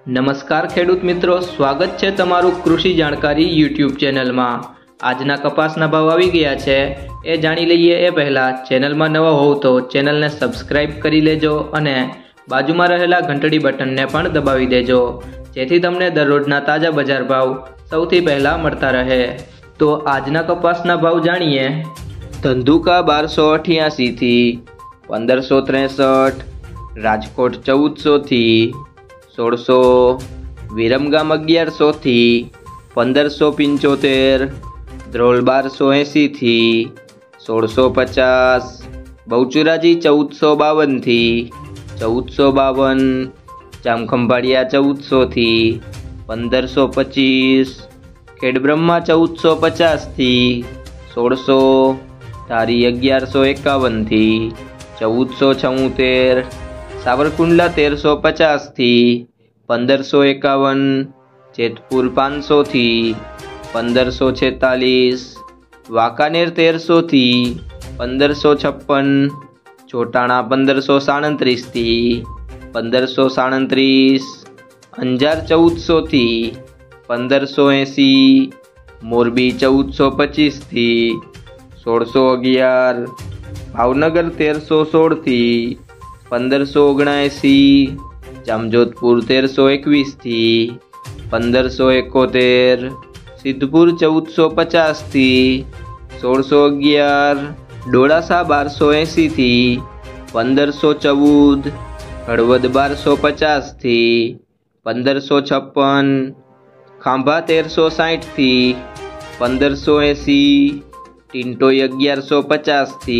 નમસ્કાર ખેડૂત મિત્રો, સ્વાગત છે તમારું કૃષિ જાણકારી યુટ્યુબ ચેનલમાં। આજના કપાસના ભાવ આવી ગયા છે એ જાણી લઈએ એ પહેલાં ચેનલમાં નવા હોવ તો ચેનલને સબસ્ક્રાઇબ કરી લેજો અને બાજુમાં રહેલા ઘંટડી બટનને પણ દબાવી દેજો, જેથી તમને દરરોજના તાજા બજાર ભાવ સૌથી પહેલાં મળતા રહે। તો આજના કપાસના ભાવ જાણીએ। ધંધુકા 1288 થી 1563, રાજકોટ 1400 થી 1600, વિરમગામ 1100 થી 1575, ધ્રોલ 1280 થી 1650, બહુચરાજી 1452 થી 1452, જામખંભાળિયા 1400 થી 1525, ખેડબ્રહ્મા 1450 થી 1600, ધારી 1151 થી 1476, સાવરકુંડલા 1350 થી 1551, જેતપુર 500 થી 1546, વાંકાનેર 1300 થી 1556, ચોટાણા 1537 થી 1537, અંજાર 1400 થી 1580, મોરબી 1425 થી 1611, ભાવનગર 1316 થી 1579, જામજોધપુર 1321 થી 1571, સિદ્ધપુર 1450 થી 1611, ડોળાસા 1280 થી 1514, હળવદ 1250 થી 1556, ખાંભા 1360 થી 1580, ટિન્ટોઈ 1150 થી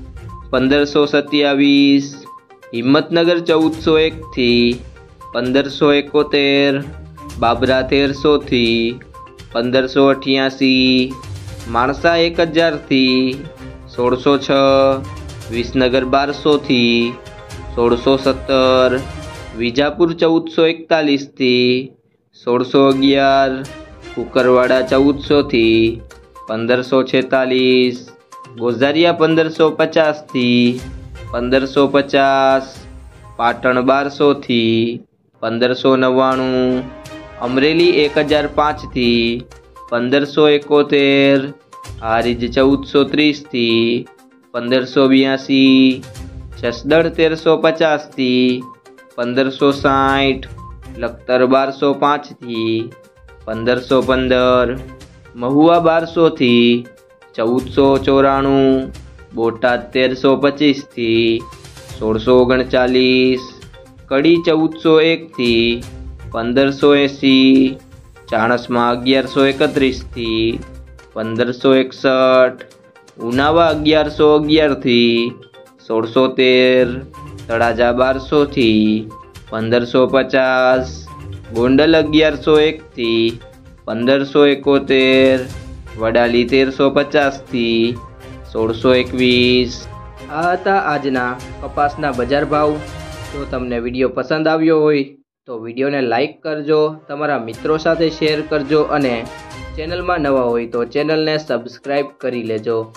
1527, હિંમતનગર 1401 થી 1571, બાબરા 1300 થી 1588, માણસા 1000 થી 1606, વિસનગર 1200 થી 1617, વિજાપુર 1441 થી 1611, કુકરવાડા 1400 થી 1546, ગોઝારિયા 1550 થી 1550, પાટણ 1200 થી 1599, અમરેલી 1005 થી 1571, હારીજ 1430 થી 1582, જસદણ 1350 થી 1560, લખતર 1205 થી 1515, મહુવા 1200 થી 1494, બોટાદ 1325 થી 1639, કડી 1401 થી 1580, ચાણસ્મા 1131 થી 1561, ઉનાવા 1111 થી 1613, તળાજા 1200 થી 1550, ગોંડલ 1101 થી 1571, વડાલી 1350 થી 1621। આ હતા આજના કપાસના બજાર ભાવ। જો તમને વિડીયો પસંદ આવ્યો હોય તો વિડીયોને લાઈક કરજો, તમારા મિત્રો સાથે શેર કરજો અને ચેનલમાં નવા હોય તો ચેનલને સબસ્ક્રાઈબ કરી લેજો।